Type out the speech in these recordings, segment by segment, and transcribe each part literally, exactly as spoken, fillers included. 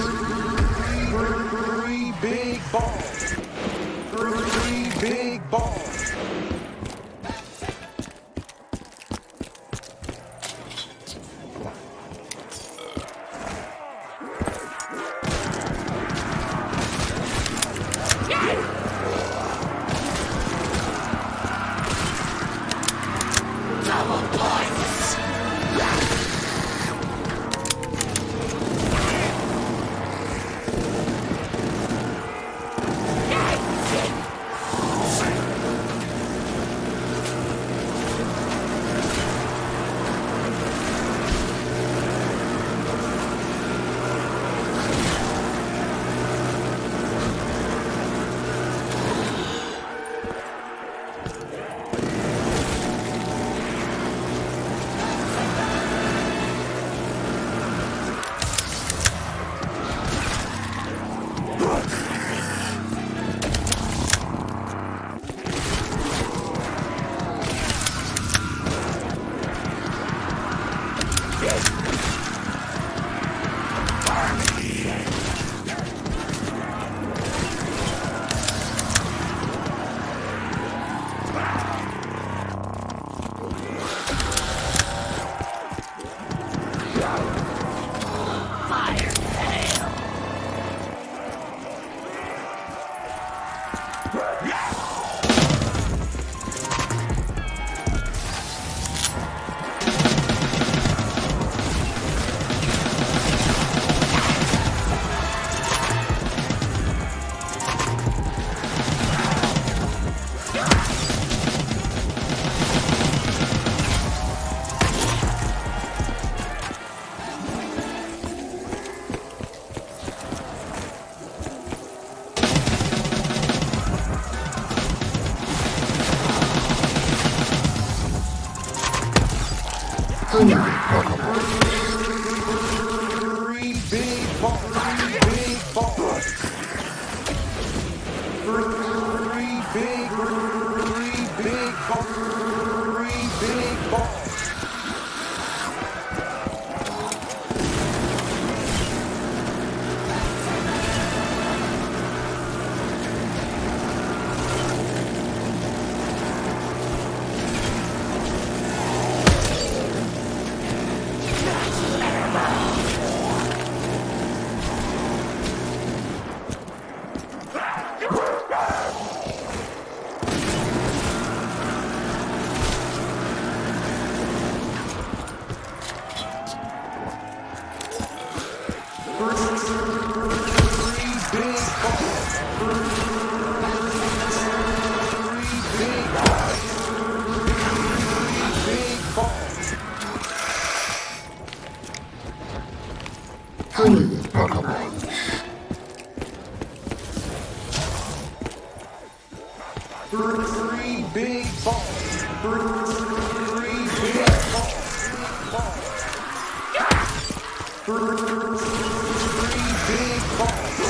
Three big balls. Three big balls. Double points. Three big balls. Three big balls. Three big, three big balls. Three big balls. Three Pokemon. Three big balls. Three big balls. Three big balls.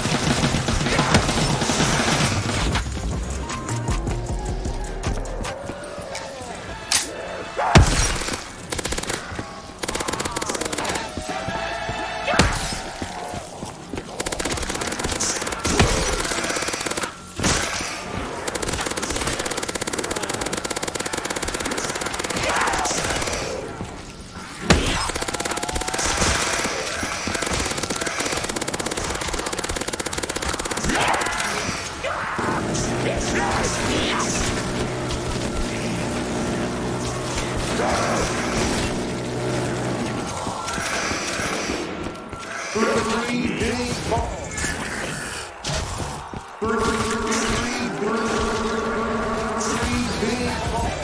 Three big balls. Three, three, three big balls.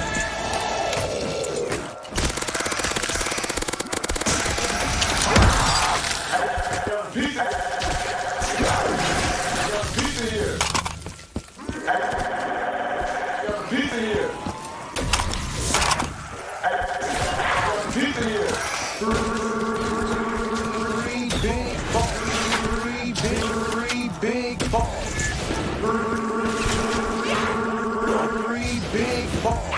Pizza. Pizza here. Pizza here. Pizza here. Three big balls. Three big, three big balls. Three big balls.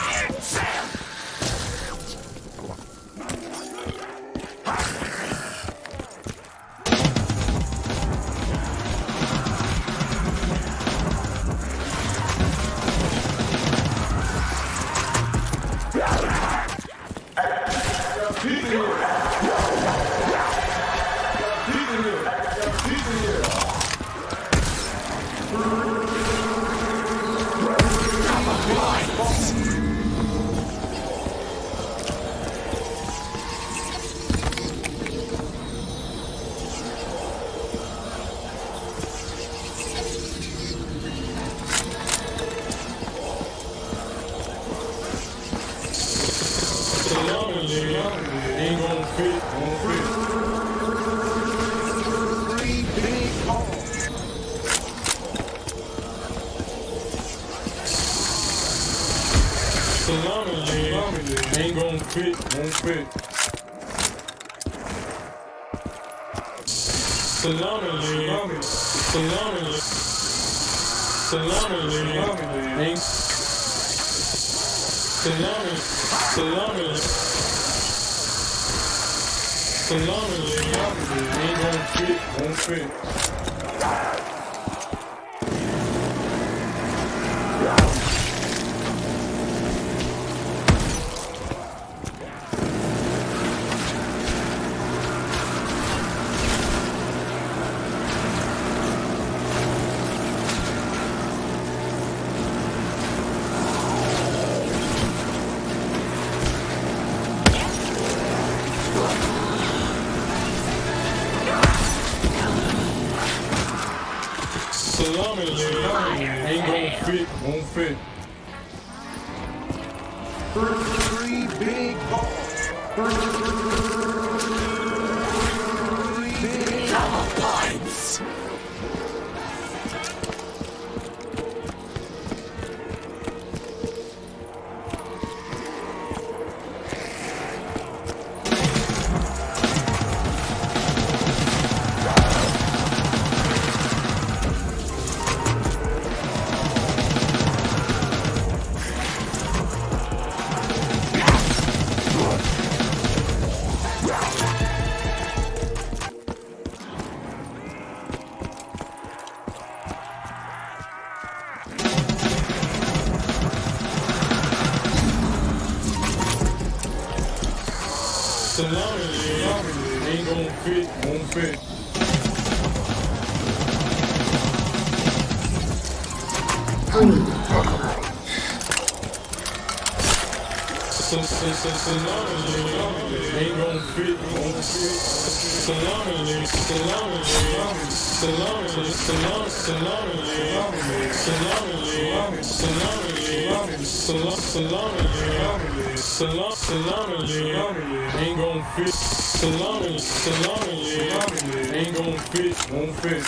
gon' fit, won't fit. Salami, salami, salami, salami, ain't salami, salami, salami, ain't gon' fit, won't fit. Salami, ain't gon' fit, won't fit. Three big balls. Three big double points. Salami, ain't gon' fit, won't fit. Salami, ain't gon' fit, won't fit. Salami, salami, salami, salami, salami, salami, salami, salami, salami, salami, ain't gon' fit. Salami, salami, ain't gon' fit, won't fit.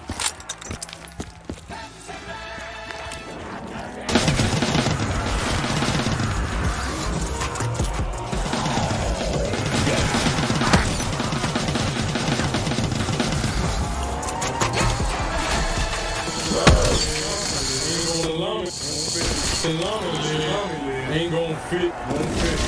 Salami, salami, ain't gon' fit, won't fit.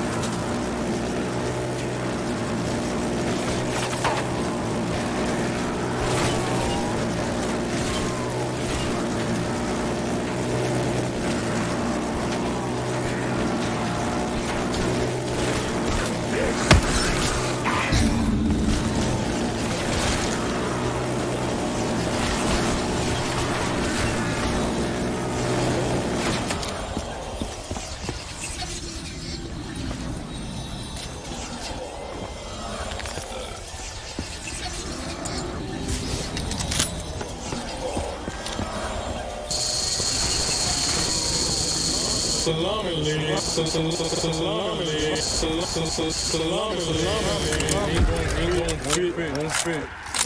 Salami, salami, salami, salami, ain't gon' fit, won't fit.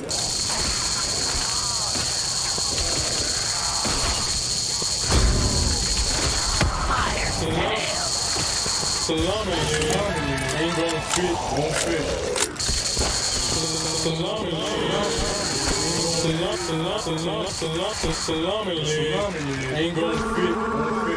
Salami, ain't gon' fit, won't fit. Salami, salami, salami, salami, ain't gon' fit, won't fit.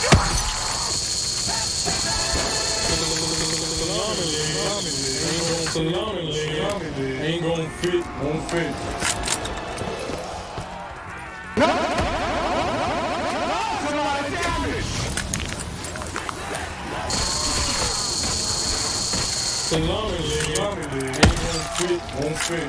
Ain't salami leg ain't gon' fit, won't fit. Salami leg ain't gon' fit, won't fit.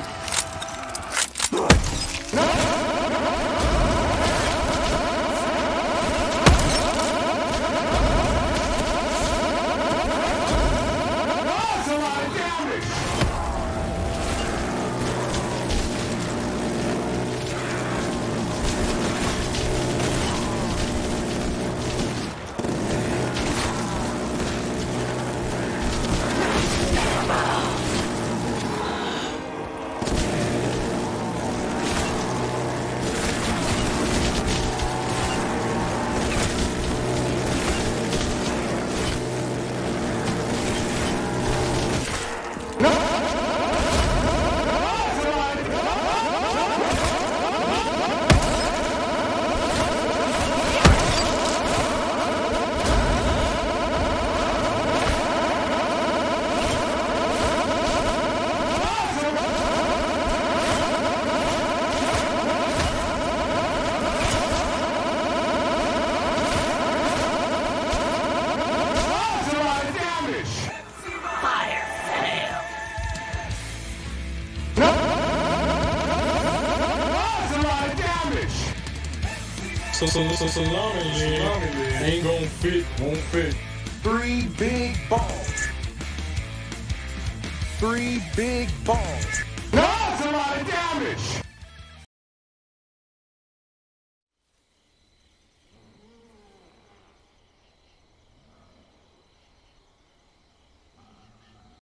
So, so, so salami leg ain't gon' fit, won't fit. Three big balls. Three big balls. No, somebody